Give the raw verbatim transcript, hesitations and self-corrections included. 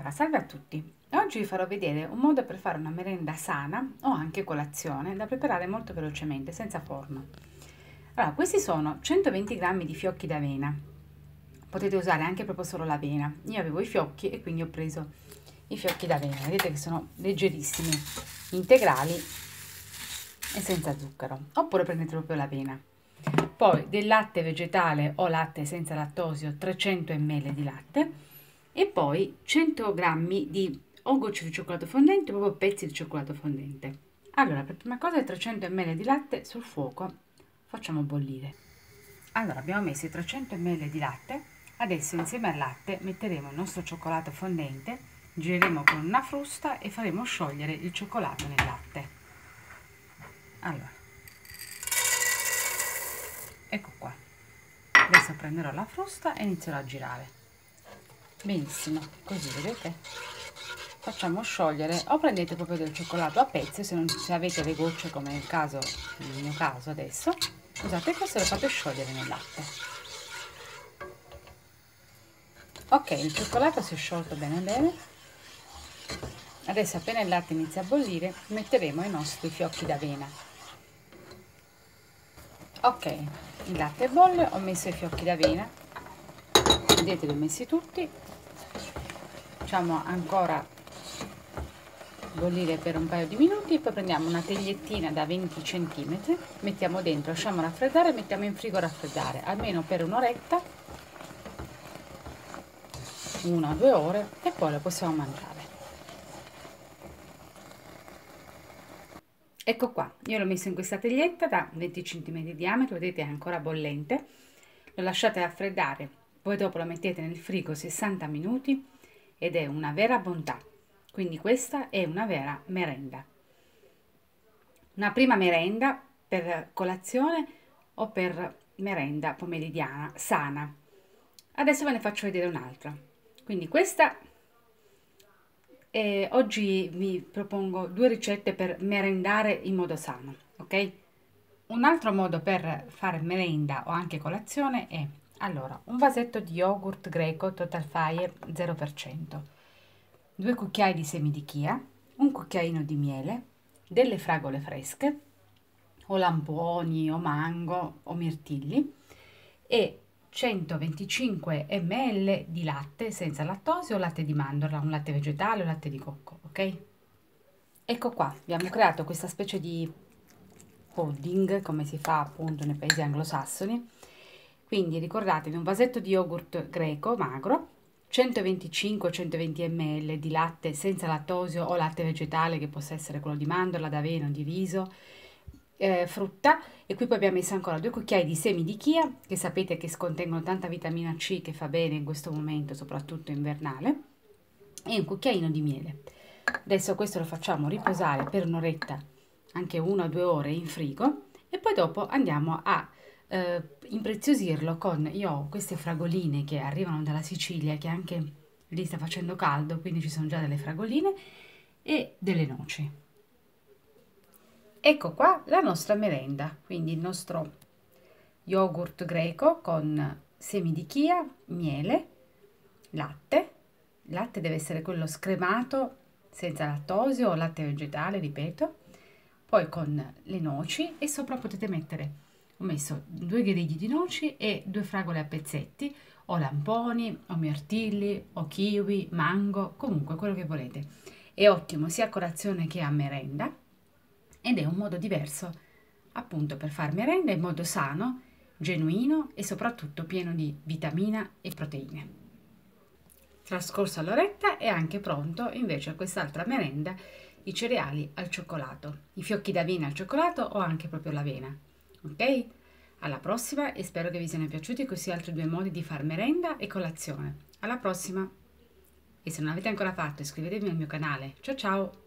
Allora, salve a tutti! Oggi vi farò vedere un modo per fare una merenda sana o anche colazione da preparare molto velocemente, senza forno. Allora, questi sono centoventi grammi di fiocchi d'avena. Potete usare anche proprio solo l'avena. Io avevo i fiocchi e quindi ho preso i fiocchi d'avena. Vedete che sono leggerissimi, integrali e senza zucchero. Oppure prendete proprio l'avena. Poi del latte vegetale o latte senza lattosio, trecento millilitri di latte. E poi cento grammi di o gocce di cioccolato fondente o proprio pezzi di cioccolato fondente. Allora, per prima cosa, trecento millilitri di latte sul fuoco, facciamo bollire. Allora, abbiamo messo i trecento millilitri di latte. Adesso insieme al latte metteremo il nostro cioccolato fondente, gireremo con una frusta e faremo sciogliere il cioccolato nel latte. Allora, ecco qua. Adesso prenderò la frusta e inizierò a girare. Benissimo, così vedete? Facciamo sciogliere, o prendete proprio del cioccolato a pezzi, se, non, se avete le gocce come nel caso, nel mio caso adesso, usate questo e lo fate sciogliere nel latte. Ok, il cioccolato si è sciolto bene bene. Adesso appena il latte inizia a bollire metteremo i nostri fiocchi d'avena. Ok, il latte bolle, ho messo i fiocchi d'avena, vedete li ho messi tutti. Facciamo ancora bollire per un paio di minuti e poi prendiamo una tegliettina da venti centimetri, mettiamo dentro, lasciamo raffreddare e mettiamo in frigo a raffreddare almeno per un'oretta, una o due ore, e poi lo possiamo mangiare. Ecco qua, io l'ho messo in questa teglietta da venti centimetri di diametro, vedete è ancora bollente, lo lasciate raffreddare, poi dopo lo mettete nel frigo sessanta minuti ed è una vera bontà. Quindi questa è una vera merenda. Una prima merenda per colazione o per merenda pomeridiana sana. Adesso ve ne faccio vedere un'altra. Quindi questa, eh, oggi vi propongo due ricette per merendare in modo sano, ok? Un altro modo per fare merenda o anche colazione è, allora, un vasetto di yogurt greco Total Fire zero per cento. due cucchiai di semi di chia, un cucchiaino di miele, delle fragole fresche, o lamponi, o mango, o mirtilli, e centoventicinque millilitri di latte senza lattosio o latte di mandorla, un latte vegetale o latte di cocco, ok? Ecco qua, abbiamo creato questa specie di pudding, come si fa appunto nei paesi anglosassoni. Quindi ricordatevi un vasetto di yogurt greco magro, centoventicinque centoventi millilitri di latte senza lattosio o latte vegetale, che possa essere quello di mandorla, d'avena, di riso, eh, frutta, e qui poi abbiamo messo ancora due cucchiai di semi di chia, che sapete che contengono tanta vitamina C che fa bene in questo momento, soprattutto invernale, e un cucchiaino di miele. Adesso questo lo facciamo riposare per un'oretta, anche una o due ore in frigo, e poi dopo andiamo a eh, impreziosirlo con, io ho queste fragoline che arrivano dalla Sicilia, che anche lì sta facendo caldo, quindi ci sono già delle fragoline e delle noci. Ecco qua la nostra merenda, quindi il nostro yogurt greco con semi di chia, miele, latte. Il latte deve essere quello scremato senza lattosio o latte vegetale, ripeto, poi con le noci, e sopra potete mettere, ho messo due grigli di noci e due fragole a pezzetti, o lamponi, o mirtilli, o kiwi, mango, comunque quello che volete. È ottimo sia a colazione che a merenda, ed è un modo diverso appunto per fare merenda in modo sano, genuino e soprattutto pieno di vitamina e proteine. Trascorsa l'oretta è anche pronto invece quest'altra merenda, i cereali al cioccolato, i fiocchi d'avena al cioccolato o anche proprio l'avena. Ok? Alla prossima, e spero che vi siano piaciuti questi altri due modi di far merenda e colazione. Alla prossima! E se non l'avete ancora fatto, iscrivetevi al mio canale. Ciao ciao!